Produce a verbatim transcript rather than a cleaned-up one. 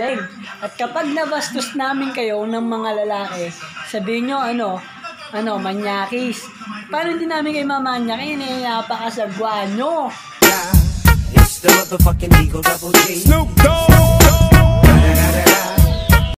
rin. At kapag nabastos namin kayo ng mga lalaki, sabihin nyo ano, ano, manyakis. Paano hindi namin kayo mamanyakin eh, napakasagwa nyo. It's the motherfucking Eagle Double G. Snoop Dogg.